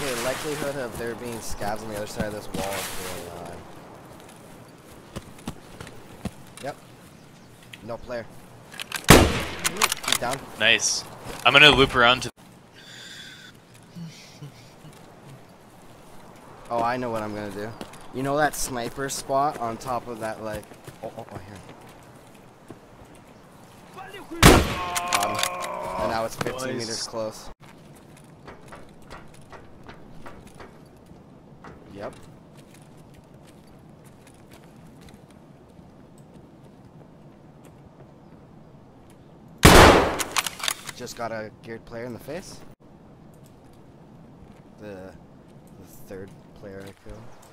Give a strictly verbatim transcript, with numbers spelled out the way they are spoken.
the likelihood of there being scavs on the other side of this wall is really high. Yep. No player. He's down. Nice. I'm gonna loop around to. Oh, I know what I'm gonna do. You know that sniper spot on top of that, like. Oh, oh, oh here. Got him. And now it's fifteen Nice. meters close. Yep. Just got a geared player in the face. The, the third player I killed.